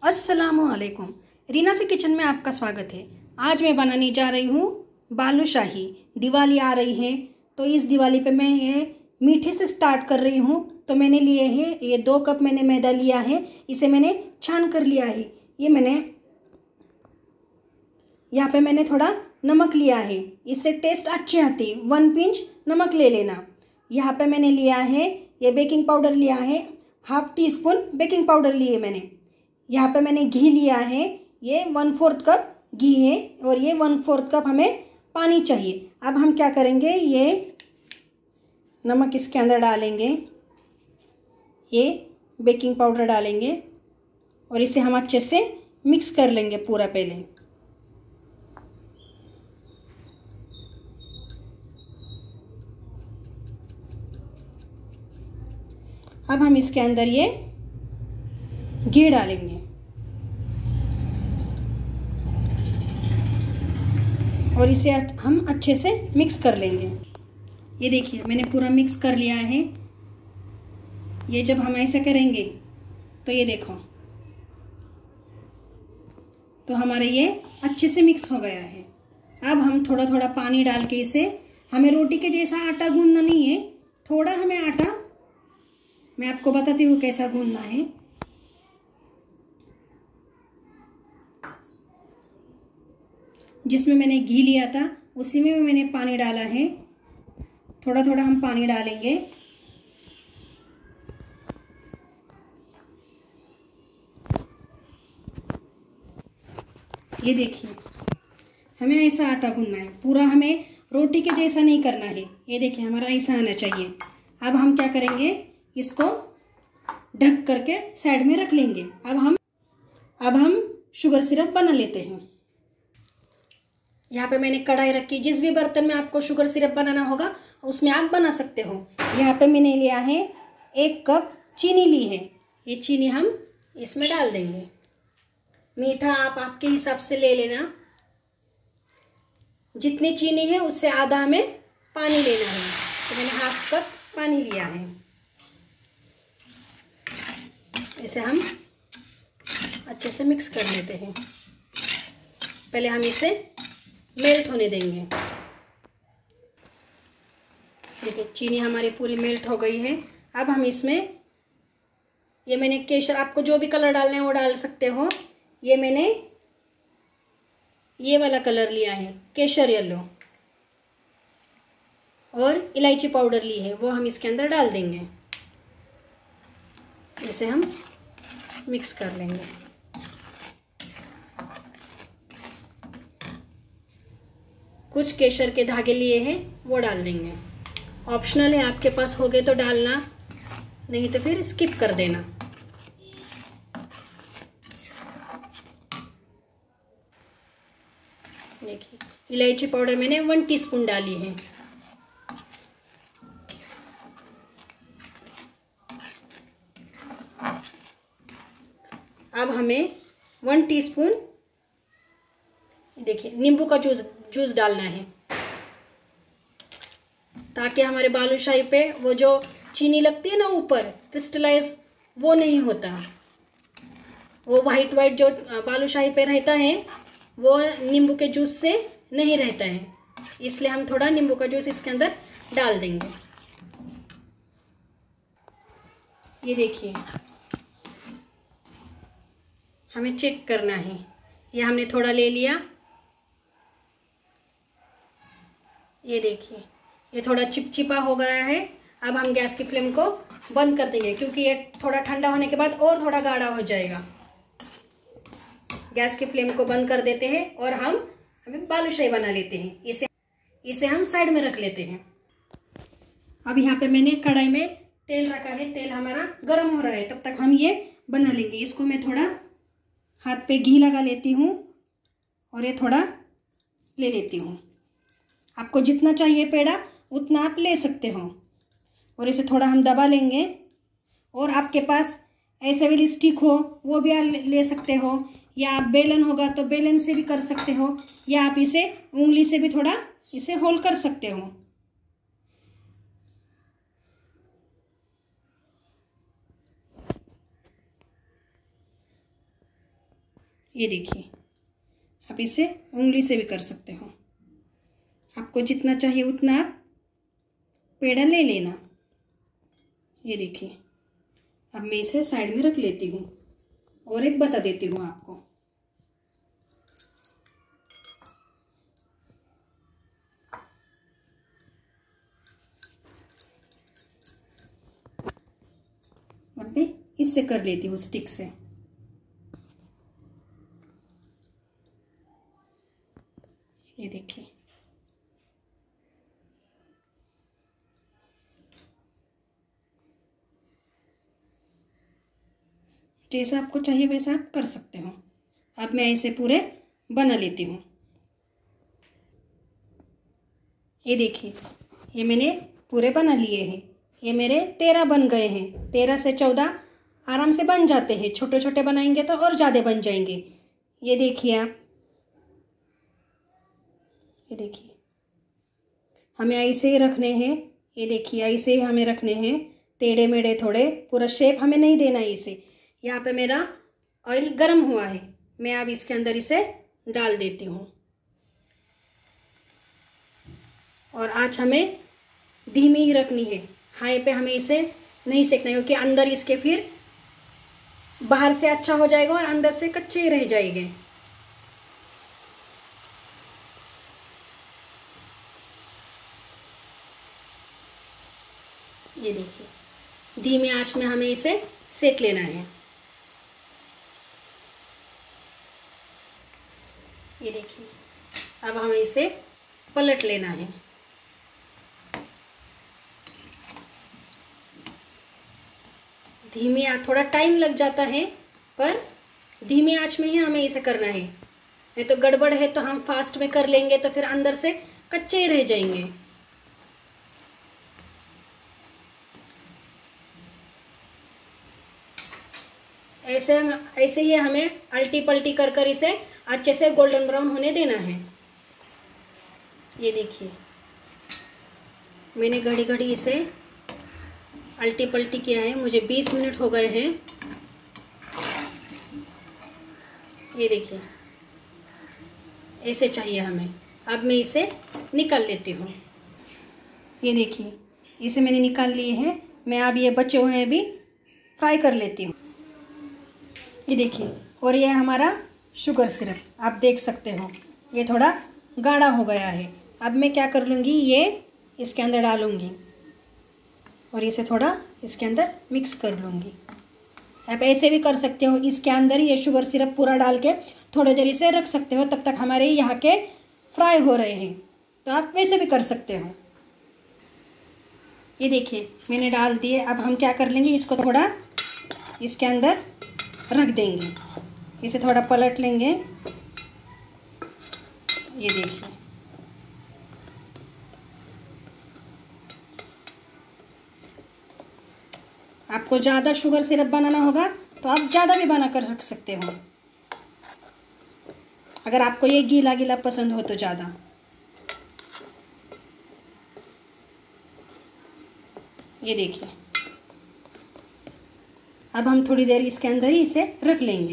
अस्सलामुअलैकुम। रीना से किचन में आपका स्वागत है। आज मैं बनाने जा रही हूँ बालूशाही। दिवाली आ रही है तो इस दिवाली पे मैं ये मीठे से स्टार्ट कर रही हूँ। तो मैंने लिए हैं ये 2 कप मैंने मैदा लिया है, इसे मैंने छान कर लिया है। ये मैंने यहाँ पे मैंने थोड़ा नमक लिया है, इससे टेस्ट अच्छी आती। 1 पिंच नमक ले लेना। यहाँ पे मैंने लिया है ये बेकिंग पाउडर लिया है, 1/2 टीस्पून बेकिंग पाउडर लिए मैंने। यहाँ पे मैंने घी लिया है, ये 1/4 कप घी है और ये 1/4 कप हमें पानी चाहिए। अब हम क्या करेंगे, ये नमक इसके अंदर डालेंगे, ये बेकिंग पाउडर डालेंगे और इसे हम अच्छे से मिक्स कर लेंगे पूरा पहले। अब हम इसके अंदर ये घी डालेंगे और इसे हम अच्छे से मिक्स कर लेंगे। ये देखिए मैंने पूरा मिक्स कर लिया है। ये जब हम ऐसे करेंगे तो ये देखो, तो हमारा ये अच्छे से मिक्स हो गया है। अब हम थोड़ा थोड़ा पानी डाल के इसे, हमें रोटी के जैसा आटा गूंदना नहीं है, थोड़ा हमें आटा, मैं आपको बताती हूँ कैसा गूंदना है। जिसमें मैंने घी लिया था उसी में मैंने पानी डाला है। थोड़ा थोड़ा हम पानी डालेंगे। ये देखिए हमें ऐसा आटा गूंदना है, पूरा हमें रोटी के जैसा नहीं करना है। ये देखिए हमारा ऐसा आना चाहिए। अब हम क्या करेंगे, इसको ढक करके साइड में रख लेंगे। अब हम शुगर सिरप बना लेते हैं। यहाँ पे मैंने कढ़ाई रखी, जिस भी बर्तन में आपको शुगर सिरप बनाना होगा उसमें आप बना सकते हो। यहाँ पे मैंने लिया है 1 कप चीनी ली है। ये चीनी हम इसमें डाल देंगे। मीठा आप आपके हिसाब से ले लेना, जितनी चीनी है उससे आधा हमें पानी लेना है। तो मैंने 1/2 कप पानी लिया है। इसे हम अच्छे से मिक्स कर लेते हैं। पहले हम इसे मेल्ट होने देंगे। देखिए चीनी हमारी पूरी मेल्ट हो गई है। अब हम इसमें, ये मैंने केसर, आपको जो भी कलर डालना है वो डाल सकते हो। ये मैंने ये वाला कलर लिया है, केसर येलो, और इलायची पाउडर ली है, वो हम इसके अंदर डाल देंगे। इसे हम मिक्स कर लेंगे। कुछ केसर के धागे लिए हैं वो डाल देंगे। ऑप्शनल है, आपके पास हो गए तो डालना, नहीं तो फिर स्किप कर देना। देखिए इलायची पाउडर मैंने 1 टीस्पून डाली है। अब हमें 1 टीस्पून देखिए नींबू का जूस डालना है, ताकि हमारे बालूशाही पे वो जो चीनी लगती है ना ऊपर क्रिस्टलाइज, वो नहीं होता। वो वाइट वाइट जो बालूशाही पे रहता है वो नींबू के जूस से नहीं रहता है, इसलिए हम थोड़ा नींबू का जूस इसके अंदर डाल देंगे। ये देखिए हमें चेक करना है। ये हमने थोड़ा ले लिया। ये देखिए ये थोड़ा चिपचिपा हो गया है। अब हम गैस की फ्लेम को बंद कर देंगे, क्योंकि ये थोड़ा ठंडा होने के बाद और थोड़ा गाढ़ा हो जाएगा। गैस की फ्लेम को बंद कर देते हैं और हमें बालूशाही बना लेते हैं। इसे हम साइड में रख लेते हैं। अब यहाँ पे मैंने कढ़ाई में तेल रखा है, तेल हमारा गर्म हो रहा है, तब तक हम ये बना लेंगे। इसको मैं थोड़ा हाथ पे घी लगा लेती हूँ और ये थोड़ा ले लेती हूँ। आपको जितना चाहिए पेड़ा उतना आप ले सकते हो। और इसे थोड़ा हम दबा लेंगे, और आपके पास ऐसे वाली स्टिक हो वो भी आप ले सकते हो, या आप बेलन होगा तो बेलन से भी कर सकते हो, या आप इसे उंगली से भी थोड़ा इसे होल कर सकते हो। ये देखिए, आप इसे उंगली से भी कर सकते हो। आपको जितना चाहिए उतना आप पेड़ा ले लेना। ये देखिए, अब मैं इसे साइड में रख लेती हूँ और एक बता देती हूँ आपको। अब मैं इससे कर लेती हूँ, स्टिक से। ये देखिए, जैसा आपको चाहिए वैसा आप कर सकते हो। अब मैं इसे पूरे बना लेती हूँ। ये देखिए, ये मैंने पूरे बना लिए हैं। ये मेरे 13 बन गए हैं। 13 से 14 आराम से बन जाते हैं। छोटे छोटे बनाएंगे तो और ज़्यादा बन जाएंगे। ये देखिए आप, ये देखिए, हमें ऐसे ही रखने हैं। ये देखिए, ऐसे ही हमें रखने हैं, टेढ़े मेढ़े थोड़े। पूरा शेप हमें नहीं देना है इसे। यहाँ पे मेरा ऑयल गर्म हुआ है। मैं अब इसके अंदर इसे डाल देती हूँ और आँच हमें धीमी ही रखनी है। हाई पे हमें इसे नहीं सेकना है, क्योंकि अंदर इसके फिर बाहर से अच्छा हो जाएगा और अंदर से कच्चे रह जाएंगे। ये देखिए, धीमी आंच में हमें इसे सेक लेना है। ये देखिए, अब हमें इसे पलट लेना है। धीमी आंच, थोड़ा टाइम लग जाता है पर धीमी आंच में ही हमें इसे करना है। नहीं तो गड़बड़ है तो हम फास्ट में कर लेंगे तो फिर अंदर से कच्चे रह जाएंगे। ऐसे ही हमें अल्टी पल्टी कर कर इसे अच्छे से गोल्डन ब्राउन होने देना है। ये देखिए, मैंने घड़ी घड़ी इसे अल्टी पल्टी किया है। मुझे 20 मिनट हो गए हैं। ये देखिए, ऐसे चाहिए हमें। अब मैं इसे निकाल लेती हूँ। ये देखिए, इसे मैंने निकाल लिए हैं। मैं अब ये बचे हुए भी फ्राई कर लेती हूँ। ये देखिए, और ये हमारा शुगर सिरप आप देख सकते हो, ये थोड़ा गाढ़ा हो गया है। अब मैं क्या कर लूँगी, ये इसके अंदर डालूँगी और इसे थोड़ा इसके अंदर मिक्स कर लूँगी। आप ऐसे भी कर सकते हो, इसके अंदर ये शुगर सिरप पूरा डाल के थोड़ी देर इसे रख सकते हो, तब तक हमारे यहाँ के फ्राई हो रहे हैं। तो आप वैसे भी कर सकते हो। ये देखिए, मैंने डाल दिए। अब हम क्या कर लेंगे, इसको थोड़ा इसके अंदर रख देंगे। इसे थोड़ा पलट लेंगे। ये देखिए, आपको ज़्यादा शुगर सिरप बनाना होगा तो आप ज़्यादा भी बना कर रख सकते हो, अगर आपको ये गीला गीला पसंद हो तो ज़्यादा। ये देखिए, अब हम थोड़ी देर इसके अंदर ही इसे रख लेंगे।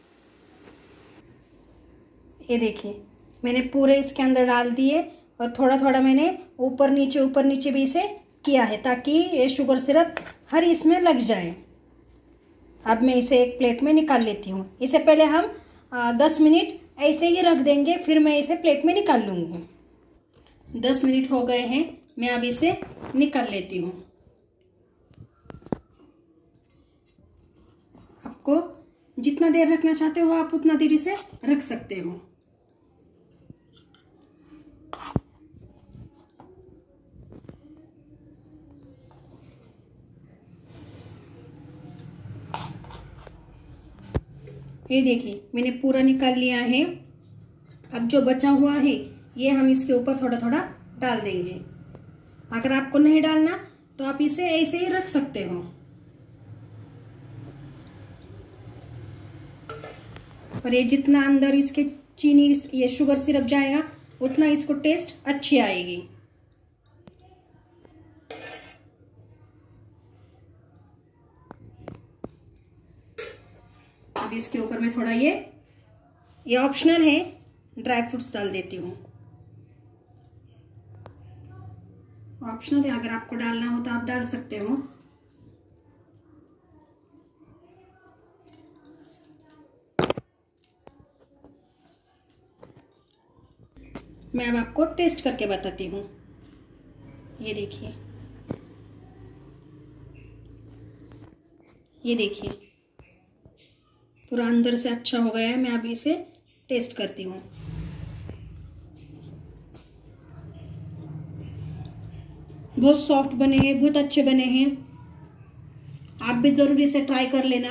ये देखिए, मैंने पूरे इसके अंदर डाल दिए और थोड़ा थोड़ा मैंने ऊपर नीचे भी इसे किया है, ताकि ये शुगर सिरप हर इसमें लग जाए। अब मैं इसे एक प्लेट में निकाल लेती हूँ। इसे पहले हम 10 मिनट ऐसे ही रख देंगे, फिर मैं इसे प्लेट में निकाल लूँगी। 10 मिनट हो गए हैं, मैं अब इसे निकाल लेती हूँ। आपको जितना देर रखना चाहते हो आप उतना देर इसे रख सकते हो। ये देखिए, मैंने पूरा निकाल लिया है। अब जो बचा हुआ है ये हम इसके ऊपर थोड़ा थोड़ा डाल देंगे। अगर आपको नहीं डालना तो आप इसे ऐसे ही रख सकते हो। और ये जितना अंदर इसके चीनी, ये शुगर सिरप जाएगा उतना इसको टेस्ट अच्छी आएगी। अब इसके ऊपर मैं थोड़ा ये ये ऑप्शनल है, ड्राई फ्रूट्स डाल देती हूँ। ऑप्शनल है, अगर आपको डालना हो तो आप डाल सकते हो। मैं अब आपको टेस्ट करके बताती हूँ। ये देखिए, ये देखिए पूरा अंदर से अच्छा हो गया है। मैं अभी इसे टेस्ट करती हूँ। बहुत सॉफ्ट बने हैं, बहुत अच्छे बने हैं। आप भी ज़रूर इसे ट्राई कर लेना।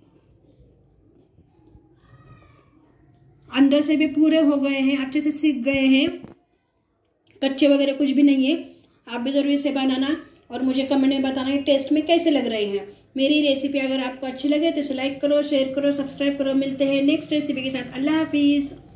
अंदर से भी पूरे हो गए हैं, अच्छे से सीख गए हैं, कच्चे वगैरह कुछ भी नहीं है। आप भी ज़रूर इसे बनाना और मुझे कमेंट में बताना कि टेस्ट में कैसे लग रहे हैं। मेरी रेसिपी अगर आपको अच्छी लगे तो इसे लाइक करो, शेयर करो, सब्सक्राइब करो। मिलते हैं नेक्स्ट रेसिपी के साथ। अल्लाह हाफिज़।